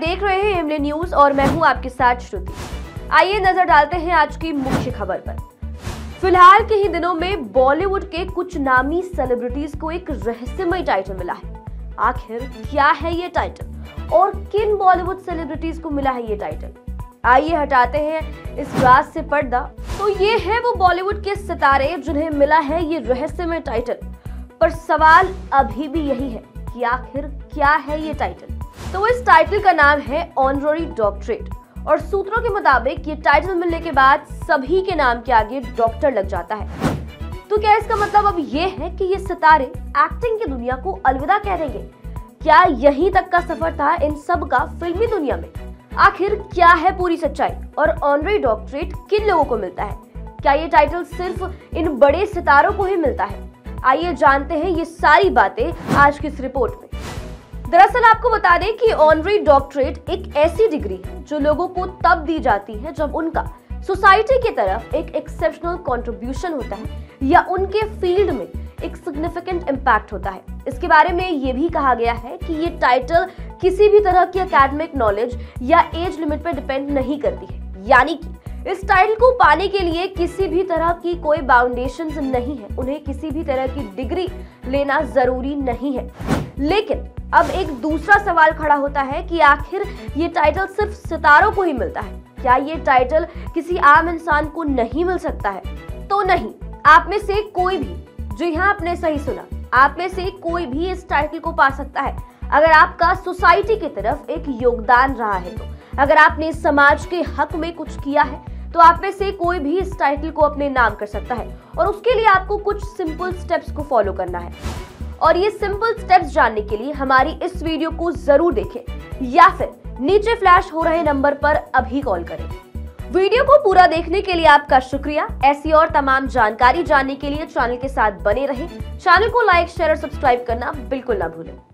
देख रहे हैं एमले न्यूज और मैं हूं आपके साथ श्रुति। आइए नजर डालते हैं आज की मुख्य खबर पर। फिलहाल के ही दिनों में बॉलीवुड के कुछ नामी सेलिब्रिटीज को एक रहस्यमय टाइटल मिला है। आखिर क्या है ये टाइटल और किन बॉलीवुड सेलिब्रिटीज को मिला है ये टाइटल? आइए हटाते हैं इस राज से पर्दा। तो ये है वो बॉलीवुड के सितारे जिन्हें मिला है ये रहस्यमय टाइटल। पर सवाल अभी भी यही है कि आखिर क्या है ये टाइटल? तो इस टाइटल का नाम है ऑनररी डॉक्टरेट और सूत्रों के मुताबिक ये टाइटल मिलने के बाद सभी के नाम के आगे डॉक्टर लग जाता है। तो क्या इसका मतलब अब ये है कि ये सितारे एक्टिंग की दुनिया को अलविदा कह देंगे? क्या यहीं तक का सफर था इन सब का फिल्मी दुनिया में? आखिर क्या है पूरी सच्चाई और ऑनररी डॉक्टरेट किन लोगों को मिलता है? क्या ये टाइटल सिर्फ इन बड़े सितारों को ही मिलता है? आइए जानते हैं ये सारी बातें आज की इस रिपोर्ट में। दरअसल आपको बता दें कि ऑनररी डॉक्टरेट एक ऐसी डिग्री है जो लोगों को तब दी जाती है जब उनका सोसाइटी की तरफ एक एक्सेप्शनल कंट्रीब्यूशन होता है या उनके फील्ड में एक सिग्निफिकेंट इम्पैक्ट होता है। इसके बारे में ये भी कहा गया है कि ये टाइटल किसी भी तरह की एकेडमिक नॉलेज या एज लिमिट पर डिपेंड नहीं करती है, यानी कि इस टाइटल को पाने के लिए किसी भी तरह की कोई बाउंडेशंस नहीं है, उन्हें किसी भी तरह की डिग्री लेना जरूरी नहीं है। लेकिन अब एक दूसरा सवाल खड़ा होता है कि आखिर ये टाइटल सिर्फ सितारों को ही मिलता है? क्या ये टाइटल किसी आम इंसान को नहीं मिल सकता है? तो नहीं, आप में से कोई भी, जी हाँ आपने सही सुना, आप में से कोई भी इस टाइटल को पा सकता है अगर आपका सोसाइटी की तरफ एक योगदान रहा है। तो अगर आपने समाज के हक में कुछ किया है तो आप में से कोई भी इस टाइटल को अपने नाम कर सकता है और उसके लिए आपको कुछ सिंपल स्टेप्स को फॉलो करना है। और ये सिंपल स्टेप्स जानने के लिए हमारी इस वीडियो को जरूर देखें या फिर नीचे फ्लैश हो रहे नंबर पर अभी कॉल करें। वीडियो को पूरा देखने के लिए आपका शुक्रिया। ऐसी और तमाम जानकारी जानने के लिए चैनल के साथ बने रहें। चैनल को लाइक, शेयर और सब्सक्राइब करना बिल्कुल ना भूलें।